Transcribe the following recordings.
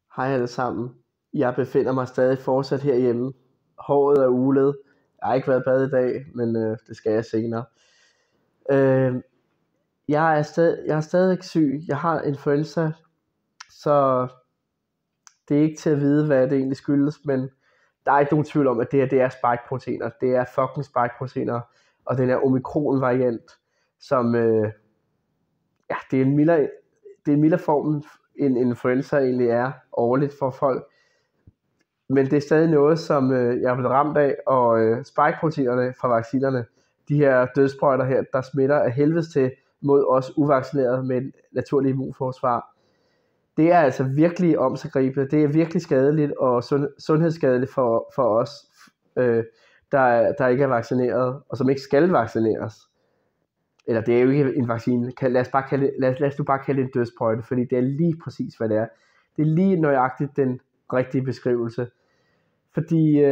Hej alle sammen. Jeg befinder mig stadig fortsat herhjemme. Håret er ulet. Jeg har ikke været bad i dag, men det skal jeg senere. Øh, jeg er stadig syg. Jeg har influenza, så det er ikke til at vide, hvad det egentlig skyldes, men der er ikke nogen tvivl om, at det her det er spike-proteiner. Det er fucking spike-proteiner, og den er omikron-variant, som det er en mildere form, end influenza egentlig er årligt for folk. Men det er stadig noget, som jeg er blevet ramt af, og spike-proteinerne fra vaccinerne, de her dødsprøjter her, der smitter af helvedes til mod os uvaccinerede med et naturligt immunforsvar. Det er altså virkelig omsiggribende. Det er virkelig skadeligt og sundhedsskadeligt for os, der ikke er vaccineret, og som ikke skal vaccineres. Eller det er jo ikke en vaccine. Lad os nu bare kalde det en dødsprøjte, fordi det er lige præcis, hvad det er. Det er lige nøjagtigt den rigtige beskrivelse. Fordi,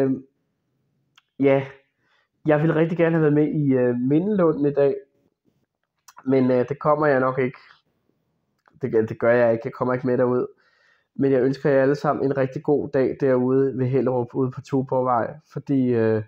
jeg ville rigtig gerne have været med i Mindelunden i dag, men det kommer jeg nok ikke. Det gør jeg ikke. Jeg kommer ikke med derud. Men jeg ønsker jer alle sammen en rigtig god dag derude ved Hellerup, ude på Tuborgvej, fordi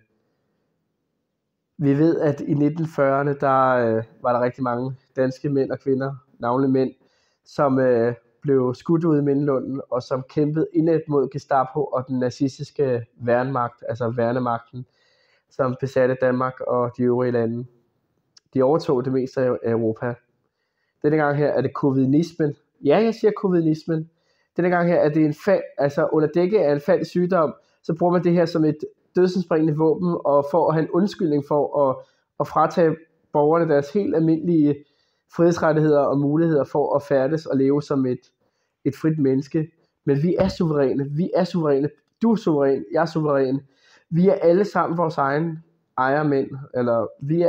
vi ved, at i 1940'erne, der var der rigtig mange danske mænd og kvinder, navnlig mænd, som blev skudt ud i Mindelunden, og som kæmpede indad mod Gestapo og den nazistiske værnemagt, altså værnemagten, som besatte Danmark og de øvrige lande. De overtog det meste af Europa. Denne gang her er det covidismen. Ja, jeg siger covidismen. Denne gang her er det under dække af en falsk sygdom, så bruger man det her som et dødsensbringende våben, og for at have en undskyldning for at fratage borgerne deres helt almindelige frihedsrettigheder og muligheder for at færdes og leve som et frit menneske. Men vi er suveræne. Du er suveræn, jeg er suveræn. Vi er alle sammen vores egen ejermænd, eller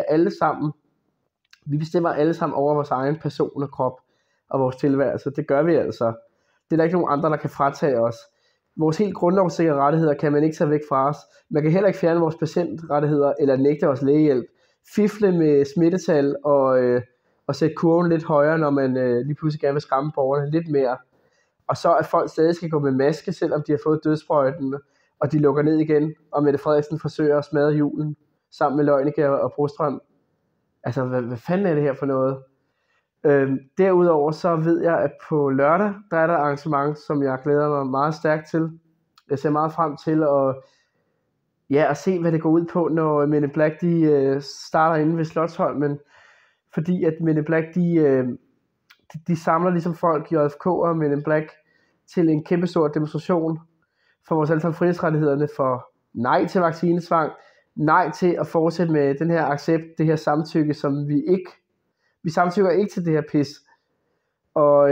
vi bestemmer alle sammen over vores egen person og krop og vores tilværelse. Det gør vi altså. Det er der ikke nogen andre, der kan fratage os. Vores helt grundlovssikrede rettigheder kan man ikke tage væk fra os. Man kan heller ikke fjerne vores patientrettigheder eller nægte os lægehjælp. Fifle med smittetal og sætte kurven lidt højere, når man lige pludselig gerne vil skræmme borgerne lidt mere. Og så at folk stadig skal gå med maske, selvom de har fået dødsprøjten, og de lukker ned igen, og Mette Frederiksen forsøger at smadre julen sammen med Løjneke og Brostrøm. Altså, hvad fanden er det her for noget? Derudover så ved jeg, at på lørdag, der er der et arrangement, som jeg glæder mig meget stærkt til. Jeg ser meget frem til at se, hvad det går ud på, når Men in Black de starter inde ved Slotsholmen. Fordi at Men in Black de samler ligesom folk, JFK og Men in Black, til en kæmpestor demonstration for vores alle sammen frihedsrettighederne, for nej til vaccinesvang, nej til at fortsætte med den her accept, det her samtykke, som vi samtykker ikke til det her pis. Og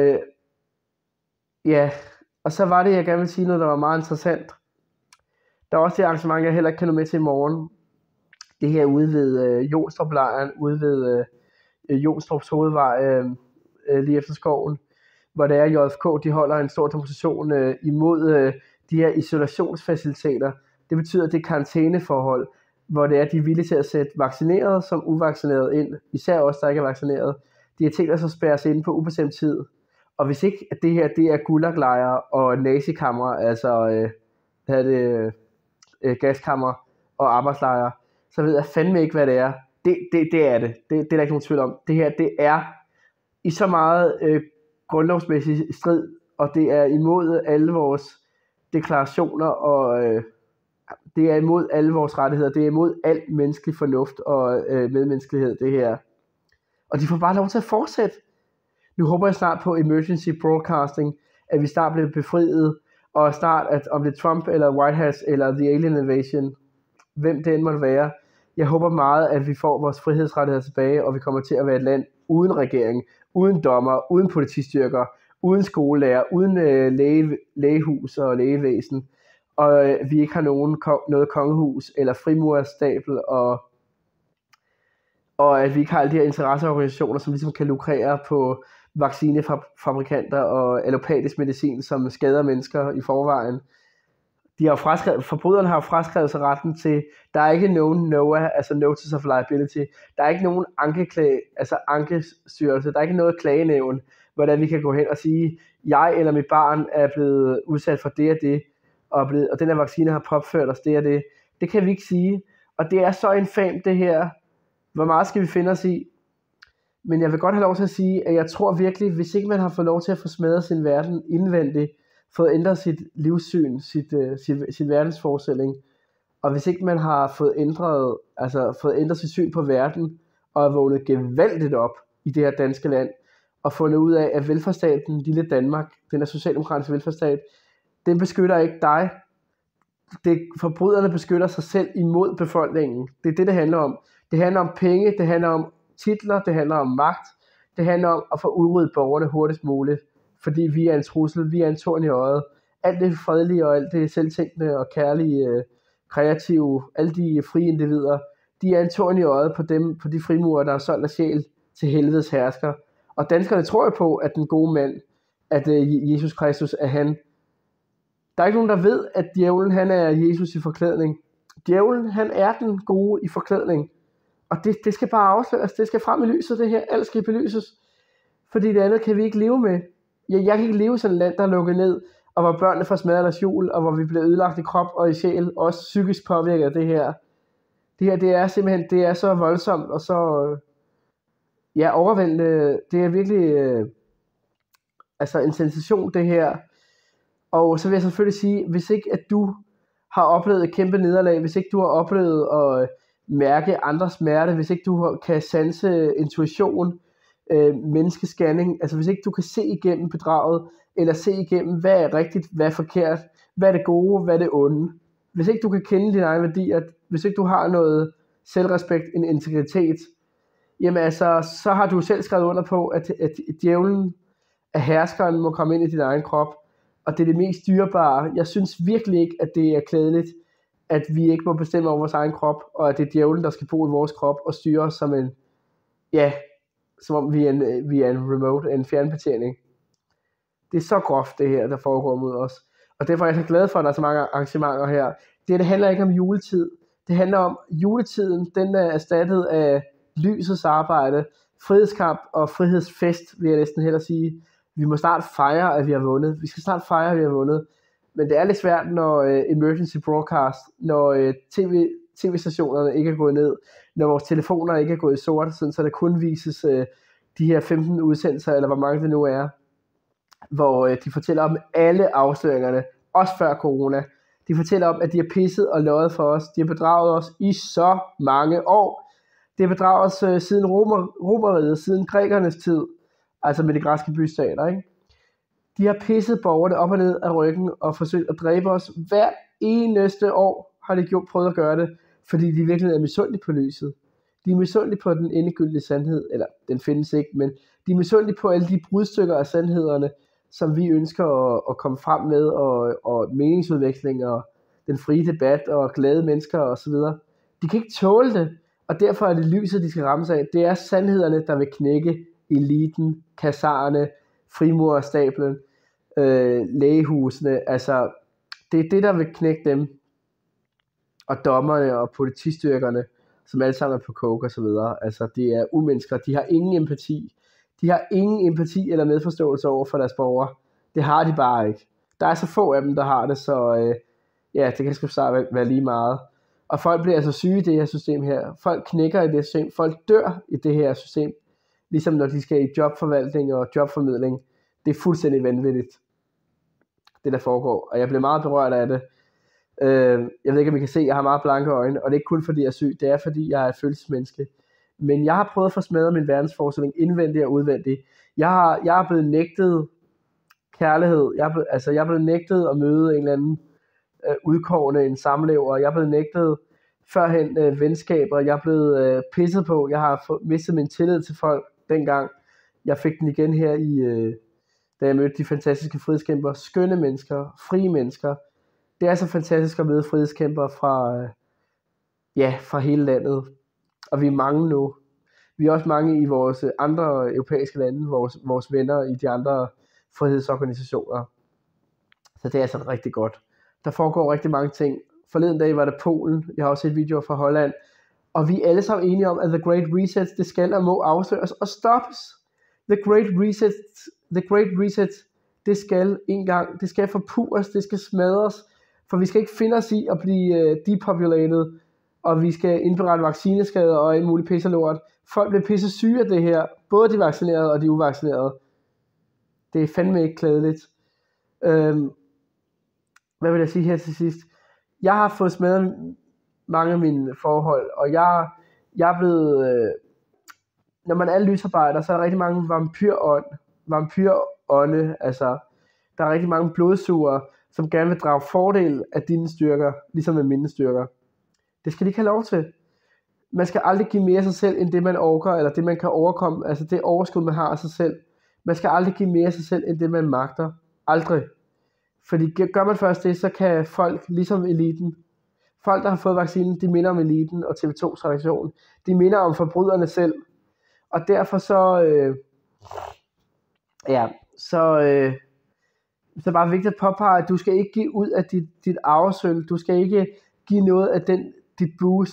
og så var det, jeg gerne vil sige noget, der var meget interessant. Der er også det arrangement, jeg heller ikke kan nå med til i morgen. Det her ude ved Jonstrup-lejren, ude ved Jonstrups hovedvej, lige efter skoven, hvor der er JFK, de holder en stor demonstration imod de her isolationsfaciliteter. Det betyder, at det er karantæneforhold, hvor det er, de er villige til at sætte vaccinerede som uvaccinerede ind, især os, der ikke er vaccineret. De har tænkt sig at spærre sig ind på ubestemt tid. Og hvis ikke at det her, det er gulaglejre og nazikamre, altså gaskamre og arbejdslejre, så ved jeg fandme ikke, hvad det er. Det er det. Det er der ikke nogen tvivl om. Det her, det er i så meget grundlovsmæssig strid, og det er imod alle vores deklarationer, og det er imod alle vores rettigheder. Det er imod al menneskelig fornuft og medmenneskelighed, det her. Og de får bare lov til at fortsætte. Nu håber jeg snart på emergency broadcasting, at vi snart bliver befriet, og snart, at om det er Trump eller White House eller The Alien Invasion, hvem det end måtte være, jeg håber meget, at vi får vores frihedsrettigheder tilbage, og vi kommer til at være et land uden regering, uden dommer, uden politistyrker, uden skolelærer, uden lægehus og lægevæsen, og vi ikke har noget kongehus eller frimurerstabel, og at vi ikke har alle de her interesseorganisationer, som ligesom kan lukrere på vaccinefabrikanter og allopatisk medicin, som skader mennesker i forvejen. Forbryderne har fraskrevet sig retten til, der er ikke nogen NOAA, altså Notice of Liability, der er ikke nogen ankestyrelse, der er ikke noget klagenævn, hvordan vi kan gå hen og sige, jeg eller mit barn er blevet udsat for det og det, og den her vaccine har påført os det og det. Det kan vi ikke sige. Og det er så infamt det her. Hvor meget skal vi finde os i? Men jeg vil godt have lov til at sige, at jeg tror virkelig, hvis ikke man har fået lov til at få smadret sin verden indvendigt, fået ændret sit livssyn, sit verdensforestilling, og hvis ikke man har fået ændret sit syn på verden, og er vågnet gevaldigt op i det her danske land, og fundet ud af, at velfærdsstaten, lille Danmark, den er socialdemokratiske velfærdsstat, den beskytter ikke dig. Forbryderne beskytter sig selv imod befolkningen. Det er det handler om. Det handler om penge, det handler om titler, det handler om magt, det handler om at få udryddet borgerne hurtigst muligt, fordi vi er en trussel, vi er en torn i øjet. Alt det fredelige og alt det selvtænkende og kærlige, kreative, alle de frie individer, de er en torn i øjet på dem, på de frimurer, der har solgt af sjæl til helvedes hersker. Og danskerne tror jo på, at den gode mand, at Jesus Kristus er han. Der er ikke nogen, der ved, at djævlen han er Jesus i forklædning. Djævlen han er den gode i forklædning. Og det skal bare afsløres, det skal frem i lyset det her, alt skal belyses. Fordi det andet kan vi ikke leve med. Jeg kan ikke leve i sådan et land, der er lukket ned, og hvor børnene får smadret deres jul, og hvor vi bliver ødelagt i krop og i sjæl, også psykisk påvirket af det her. Det er simpelthen, det er så voldsomt, og så overvældende. Det er virkelig en sensation det her. Og så vil jeg selvfølgelig sige, hvis ikke at du har oplevet et kæmpe nederlag, hvis ikke du har oplevet at mærke andres smerte, hvis ikke du kan sanse intuition, menneskescanning, altså hvis ikke du kan se igennem bedraget, eller se igennem, hvad er rigtigt, hvad er forkert, hvad er det gode, hvad er det onde. Hvis ikke du kan kende dine egne værdier, hvis ikke du har noget selvrespekt, en integritet, jamen altså, så har du selv skrevet under på, at djævlen af herskeren må komme ind i din egen krop, og det er det mest dyrebare. Jeg synes virkelig ikke, at det er klædeligt, at vi ikke må bestemme over vores egen krop, og at det er djævlen, der skal bo i vores krop og styre os som som om vi er en remote, en fjernbetjening. Det er så groft det her, der foregår mod os. Og derfor er jeg så glad for, at der er så mange arrangementer her. Det handler ikke om juletid. Det handler om, juletiden, den er erstattet af lysets arbejde, frihedskamp og frihedsfest, vil jeg næsten hellere sige. Vi må snart fejre, at vi har vundet. Vi skal snart fejre, at vi har vundet. Men det er lidt svært, når emergency broadcast, når tv-stationerne ikke er gået ned, når vores telefoner ikke er gået i sort, så der kun vises de her 15 udsendelser, eller hvor mange det nu er, hvor de fortæller om alle afsløringerne, også før corona. De fortæller om, at de har pisset og løjet for os. De har bedraget os i så mange år. De har bedraget os siden Romeriet, siden grækernes tid, altså med de græske bystater, ikke? De har pisset borgerne op og ned af ryggen og forsøgt at dræbe os. Hver eneste år har de prøvet at gøre det, fordi de virkelig er misundelige på lyset. De er misundelige på den endegyldige sandhed, eller den findes ikke, men de er misundelige på alle de brudstykker af sandhederne, som vi ønsker at komme frem med, og meningsudveksling, og den frie debat, og glade mennesker osv. De kan ikke tåle det, og derfor er det lyset, de skal ramme sig af. Det er sandhederne, der vil knække eliten, kasarerne, frimurersstablen, lægehusene. Altså, det er det, der vil knække dem, og dommerne og politistyrkerne, som alle sammen er på coke og så videre. Altså, det er umennesker. De har ingen empati. De har ingen empati eller medforståelse over for deres borgere. Det har de bare ikke. Der er så få af dem, der har det, så det kan sgu snart være lige meget. Og folk bliver altså syge i det her system her. Folk knækker i det system. Folk dør i det her system. Ligesom når de skal i jobforvaltning og jobformidling. Det er fuldstændig vanvittigt, det der foregår. Og jeg bliver meget berørt af det. Jeg ved ikke, om I kan se, at jeg har meget blanke øjne. Og det er ikke kun fordi jeg er syg. Det er fordi jeg er et følelsesmenneske. Men jeg har prøvet at få smadret min verdensforestilling indvendigt og udvendigt. Jeg er blevet nægtet kærlighed. Jeg er blevet nægtet at møde en eller anden udkårende, en samlever. Jeg er blevet nægtet førhen venskaber. Jeg er blevet pisset på. Jeg har mistet min tillid til folk dengang. Jeg fik den igen her da jeg mødte de fantastiske frihedskæmpere. Skønne mennesker, frie mennesker. Det er så fantastisk at møde frihedskæmpere fra hele landet. Og vi er mange nu. Vi er også mange i vores andre europæiske lande, vores venner i de andre frihedsorganisationer. Så det er altså rigtig godt. Der foregår rigtig mange ting. Forleden dag var det Polen. Jeg har også set videoer fra Holland. Og vi er alle sammen enige om, at The Great Reset, det skal og må afsløres og stoppes. The Great Reset, det skal forpures, det skal smadres, for vi skal ikke finde os i at blive depopulated, og vi skal indberette vaccineskader og en mulig pisselort. Folk bliver pisse syge af det her, både de vaccinerede og de uvaccinerede. Det er fandme ikke klædeligt. Hvad vil jeg sige her til sidst? Jeg har fået smadret mange af mine forhold, og jeg er blevet... når man er lysarbejder, så er der rigtig mange vampyrånde, altså der er rigtig mange blodsugere, som gerne vil drage fordel af dine styrker, ligesom med mine styrker. Det skal de ikke have lov til. Man skal aldrig give mere af sig selv, end det man orker, eller det man kan overkomme, altså det overskud man har af sig selv. Man skal aldrig give mere af sig selv, end det man magter. Aldrig. Fordi gør man først det, så kan folk, ligesom eliten, folk der har fået vaccinen, de minder om eliten og TV2's redaktion. De minder om forbryderne selv. Og derfor så så er det bare vigtigt at påpege, at du skal ikke give ud af dit arvesølv. Du skal ikke give noget af dit boost,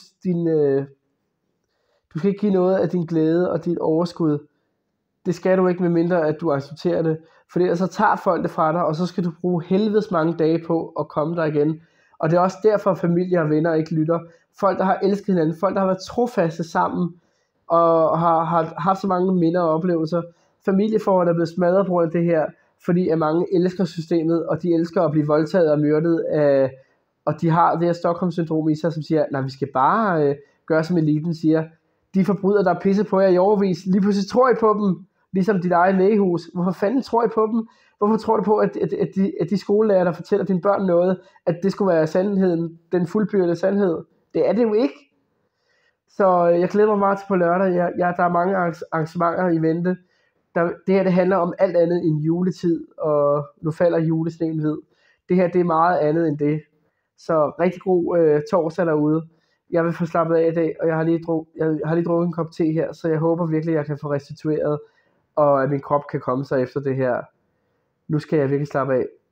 du skal ikke give noget af din glæde og dit overskud. Det skal du ikke, medmindre at du accepterer det. For ellers så tager folk det fra dig, og så skal du bruge helvedes mange dage på at komme der igen. Og det er også derfor, at familie og venner ikke lytter. Folk, der har elsket hinanden, folk, der har været trofaste sammen, og har haft så mange minder og oplevelser. Familieforhold er blevet smadret på grund af det her, fordi at mange elsker systemet, og de elsker at blive voldtaget og myrdet af, og de har det her Stockholm-syndrom i sig, som siger, nej, vi skal bare gøre, som eliten siger. De forbrydere, der er pisset på jer i overvis, lige pludselig tror I på dem, ligesom dit eget lægehus. Hvorfor fanden tror I på dem? Hvorfor tror du på, at de skolelærer, der fortæller dine børn noget, at det skulle være sandheden, den fuldbyrdede sandhed? Det er det jo ikke. Så jeg glæder mig meget til på lørdag. Der er mange arrangementer i vente. Det her det handler om alt andet end juletid, og nu falder julesneen ved. Det her det er meget andet end det. Så rigtig god torsdag derude. Jeg vil få slappet af i dag, og jeg har lige drukket en kop te her, så jeg håber virkelig, at jeg kan få restitueret, og at min krop kan komme sig efter det her. Nu skal jeg virkelig slappe af.